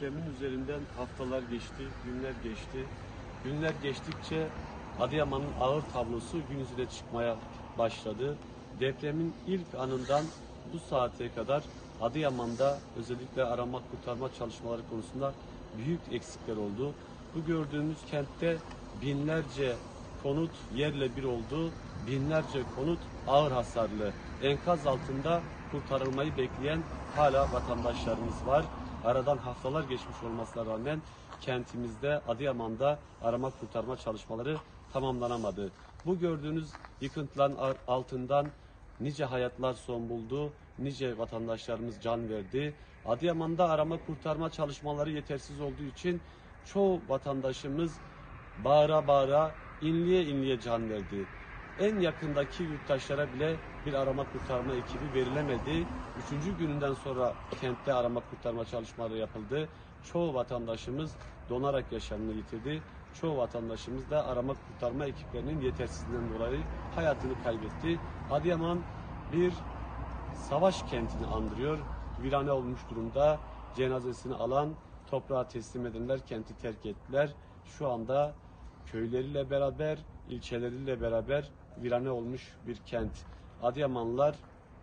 Depremin üzerinden haftalar geçti, günler geçti. Günler geçtikçe Adıyaman'ın ağır tablosu gün yüzüne çıkmaya başladı. Depremin ilk anından bu saate kadar Adıyaman'da özellikle arama kurtarma çalışmaları konusunda büyük eksikler oldu. Bu gördüğümüz kentte binlerce konut yerle bir oldu. Binlerce konut ağır hasarlı. Enkaz altında kurtarılmayı bekleyen hala vatandaşlarımız var. Aradan haftalar geçmiş olmasına rağmen kentimizde, Adıyaman'da arama kurtarma çalışmaları tamamlanamadı. Bu gördüğünüz yıkıntıların altından nice hayatlar son buldu, nice vatandaşlarımız can verdi. Adıyaman'da arama kurtarma çalışmaları yetersiz olduğu için çoğu vatandaşımız bağıra bağıra, inliye inliye can verdi. En yakındaki yurttaşlara bile bir arama kurtarma ekibi verilemedi. Üçüncü gününden sonra kentte arama kurtarma çalışmaları yapıldı. Çoğu vatandaşımız donarak yaşamını yitirdi. Çoğu vatandaşımız da arama kurtarma ekiplerinin yetersizliğinden dolayı hayatını kaybetti. Adıyaman bir savaş kentini andırıyor. Virane olmuş durumda. Cenazesini alan, toprağa teslim edenler kenti terk ettiler. Şu anda köyleriyle beraber, ilçeleriyle beraber virane olmuş bir kent. Adıyamanlılar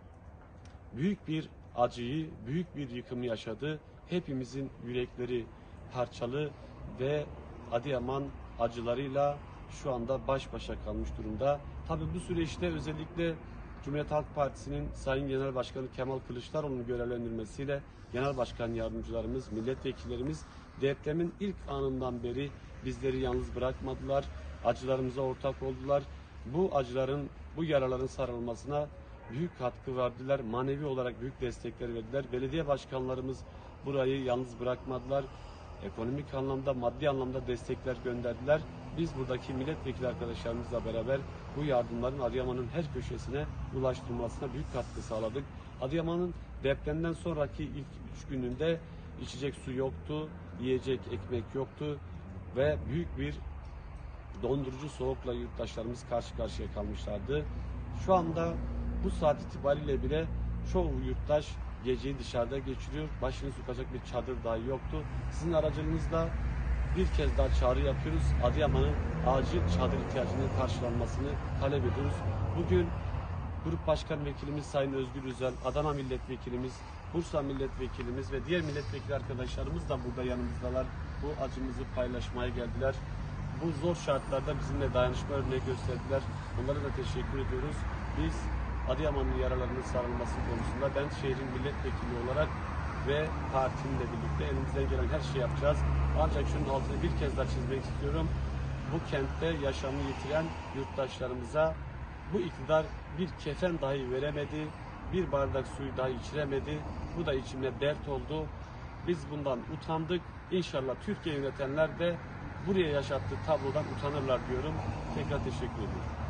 büyük bir acıyı, büyük bir yıkımı yaşadı. Hepimizin yürekleri parçalı ve Adıyaman acılarıyla şu anda baş başa kalmış durumda. Tabii bu süreçte özellikle Cumhuriyet Halk Partisi'nin Sayın Genel Başkanı Kemal Kılıçdaroğlu'nun görevlendirmesiyle Genel Başkan Yardımcılarımız, milletvekillerimiz depremin ilk anından beri bizleri yalnız bırakmadılar. Acılarımıza ortak oldular. Bu acıların, bu yaraların sarılmasına büyük katkı verdiler. Manevi olarak büyük destekler verdiler. Belediye başkanlarımız burayı yalnız bırakmadılar. Ekonomik anlamda, maddi anlamda destekler gönderdiler. Biz buradaki milletvekili arkadaşlarımızla beraber bu yardımların Adıyaman'ın her köşesine ulaştırılmasına büyük katkı sağladık. Adıyaman'ın depremden sonraki ilk 3 gününde içecek su yoktu, yiyecek ekmek yoktu ve büyük bir dondurucu soğukla yurttaşlarımız karşı karşıya kalmışlardı. Şu anda bu saat itibariyle bile çoğu yurttaş geceyi dışarıda geçiriyor. Başını sokacak bir çadır dahi yoktu. Sizin aracılığınızla bir kez daha çağrı yapıyoruz. Adıyaman'ın acil çadır ihtiyacının karşılanmasını talep ediyoruz. Bugün Grup Başkan Vekilimiz Sayın Özgür Özel, Adana Milletvekilimiz, Bursa Milletvekilimiz ve diğer milletvekili arkadaşlarımız da burada yanımızdalar. Bu acımızı paylaşmaya geldiler. Bu zor şartlarda bizimle dayanışma örneği gösterdiler. Onlara da teşekkür ediyoruz. Biz Adıyaman'ın yaralarının sarılması konusunda ben şehrin milletvekili olarak ve partimle birlikte elimizden gelen her şeyi yapacağız. Ancak şunun altını bir kez daha çizmek istiyorum. Bu kentte yaşamını yitiren yurttaşlarımıza bu iktidar bir kefen dahi veremedi, bir bardak suyu dahi içiremedi. Bu da içimde dert oldu. Biz bundan utandık. İnşallah Türkiye yönetenler de buraya yaşattığı tablodan utanırlar diyorum. Tekrar teşekkür ediyorum.